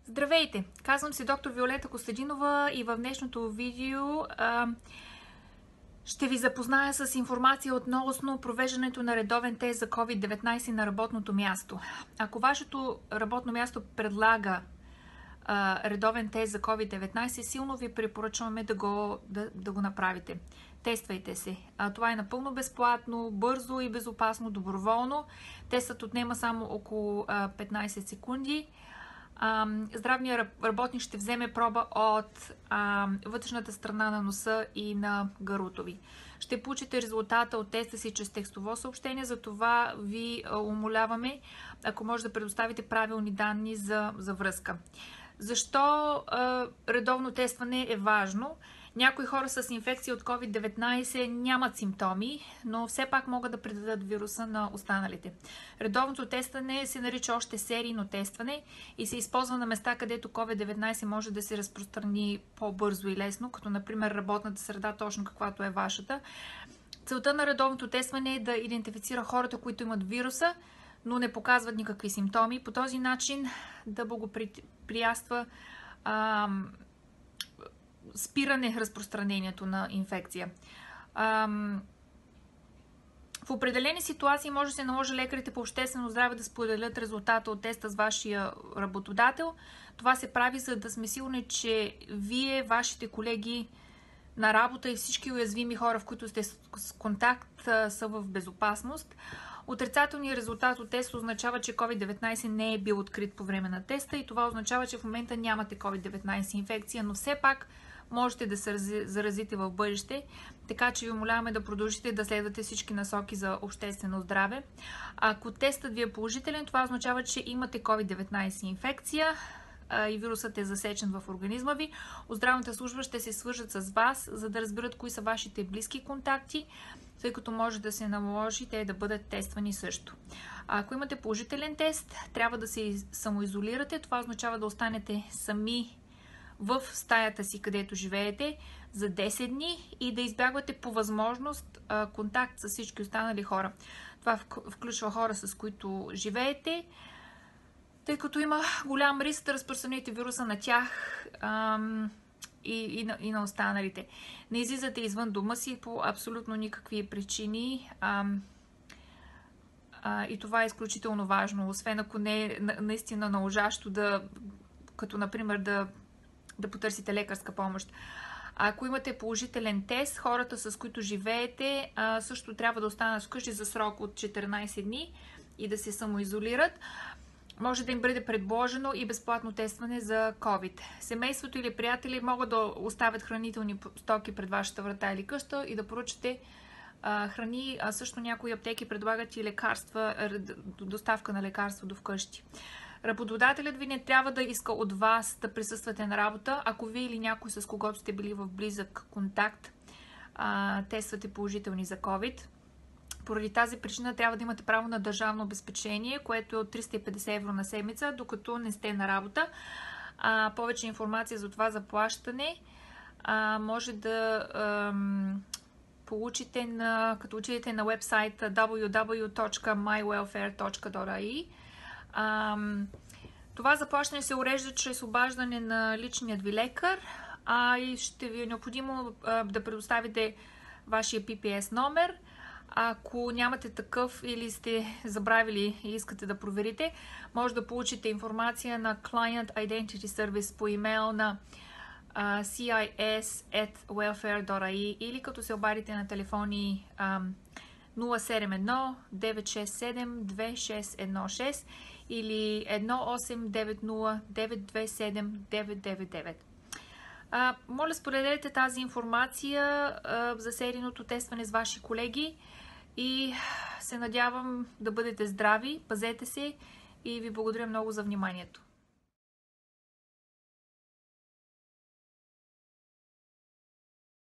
Здравейте! Казвам се доктор Виолета Костадинова и в днешното видео ще ви запозная с информация относно провеждането на редовен тест за COVID-19 на работното място. Ако вашето работно място предлага редовен тест за COVID-19, силно ви препоръчваме да го направите. Тествайте се. Това е напълно безплатно, бързо и безопасно, доброволно. Тестът отнема само около 15 секунди. Здравният работник ще вземе проба от вътрешната страна на носа и на гърлото ви. Ще получите резултата от теста си чрез текстово съобщение, затова ви умоляваме, ако може да предоставите правилни данни за връзка. Защо редовно тестване е важно? Някои хора с инфекция от COVID-19 нямат симптоми, но все пак могат да предадат вируса на останалите. Редовното тестване се нарича още серийно тестване и се използва на места, където COVID-19 може да се разпространи по-бързо и лесно, като например работната среда, точно каквато е вашата. Целта на редовното тестване е да идентифицира хората, които имат вируса, но не показват никакви симптоми. По този начин да благоприятства спиране разпространението на инфекция. В определени ситуации може да се наложи лекарите по обществено здраве да споделят резултата от теста с вашия работодател. Това се прави, за да сме сигурни, че вие, вашите колеги на работа и всички уязвими хора, в които сте с контакт, са в безопасност. Отрицателният резултат от тест означава, че COVID-19 не е бил открит по време на теста и това означава, че в момента нямате COVID-19 инфекция, но все пак можете да се заразите в бъдеще, така че ви умоляваме да продължите да следвате всички насоки за обществено здраве. Ако тестът ви е положителен, това означава, че имате COVID-19 инфекция и вирусът е засечен в организма ви. От здравната служба ще се свържат с вас, за да разберат кои са вашите близки контакти, тъй като може да се наложи те да бъдат тествани също. Ако имате положителен тест, трябва да се самоизолирате. Това означава да останете сами в стаята си, където живеете, за 10 дни и да избягвате по възможност контакт с всички останали хора. Това включва хора, с които живеете, тъй като има голям риск да разпространите вируса на тях и на останалите. Не излизате извън дома си по абсолютно никакви причини и това е изключително важно, освен ако не е наистина наложащо като например да потърсите лекарска помощ. Ако имате положителен тест, хората, с които живеете, също трябва да останат вкъщи за срок от 14 дни и да се самоизолират. Може да им бъде предложено и безплатно тестване за COVID. Семейството или приятели могат да оставят хранителни стоки пред вашата врата или къща и да поръчате храни, а също някои аптеки предлагат и лекарства, доставка на лекарства до вкъщи. Работодателят ви не трябва да иска от вас да присъствате на работа, ако вие или някой, с когото сте били в близък контакт, тествате положителни за COVID. Поради тази причина трябва да имате право на държавно обезпечение, което е от 350 евро на седмица, докато не сте на работа. Повече информация за това заплащане може да получите като отидете на вебсайт www.mywelfare.ai. Това заплащане се урежда чрез обаждане на личният ви лекар и ще ви е необходимо да предоставите вашия PPS номер. Ако нямате такъв или сте забравили и искате да проверите, може да получите информация на Client Identity Service по имейл на cis@welfare.ai или като се обадите на телефони 071 967 2616 или 1890 927 999. Моля, споделете тази информация за серийното тестване с ваши колеги и се надявам да бъдете здрави, пазете се и ви благодаря много за вниманието.